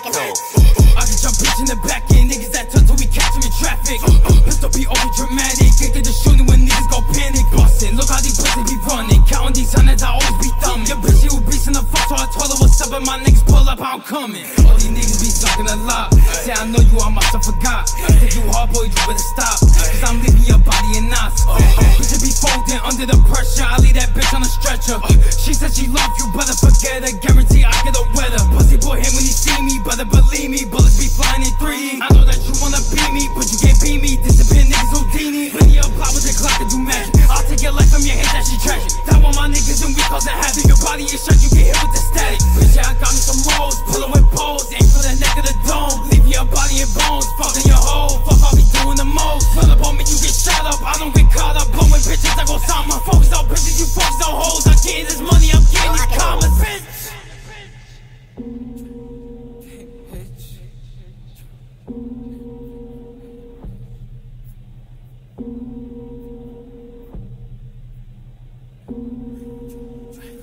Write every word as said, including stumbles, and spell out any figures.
AKENO. I can jump bitch in the back end, niggas that touch till we catch them in traffic. Pistol be over dramatic, get the shooting when niggas go panic. Bustin', look how these pussies be running, counting these hundreds, I always be thumbing. Your bitch, she was beastin' the fuck, so I told her what's up, and my niggas pull up, I'm coming. All these niggas be talking a lot, say I know you, I must have forgot. Think you hard boy, you better stop, cause I'm leaving your body in knots. Bitch, be folding under the pressure, I leave that bitch on a stretcher. She said she love you, better forget her, guarantee I get a weather. Pussy boy hit when he see me, better believe me, bullets be flying in three D. I know that you wanna beat me, but you can't beat me, disappear niggas Houdini. Plenty of plot with the clock and do magic, I'll take your life from your head, that she tragic. That one my niggas and we causing havoc, your body is shut, you get hit with the static. Bitch, yeah, I got me some rolls, pull with poles, aim for the neck of the dome. Leave your body in bones, fucking your hoe, fuck I'll be doing the most. Pull up on me, you get shot up, I don't get caught up, blowing bitches like Osama. Focus on bitches, you focus on hoes, I'm getting this money, I'm getting these commas, bitch. Bitch.